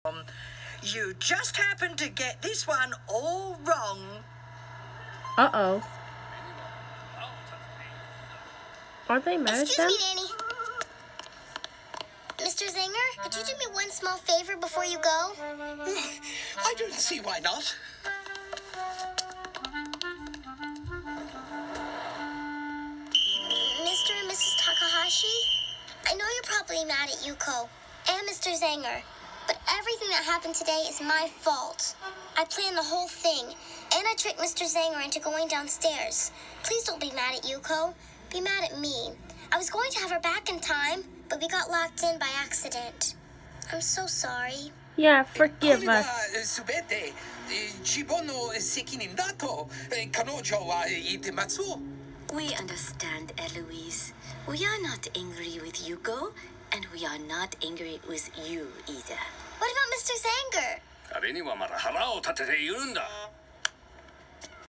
You just happened to get this one all wrong. Uh-oh. Are they mad at them? Excuse me, Nanny. Mr. Zanger, could you do me one small favor before you go? I don't see why not. Mr. and Mrs. Takahashi? I know you're probably mad at Yuko and Mr. Zanger, but everything that happened today is my fault. I planned the whole thing, and I tricked Mr. Zanger into going downstairs. Please don't be mad at Yuko. Be mad at me. I was going to have her back in time, but we got locked in by accident. I'm so sorry. Yeah, forgive us. Subete, Chibono sekinindato, kanojo wa itematsu. We understand, Eloise. We are not angry with Yuko, and we are not angry with you either. What about Mr. Zanger? 彼にはまだ腹を立てているんだ。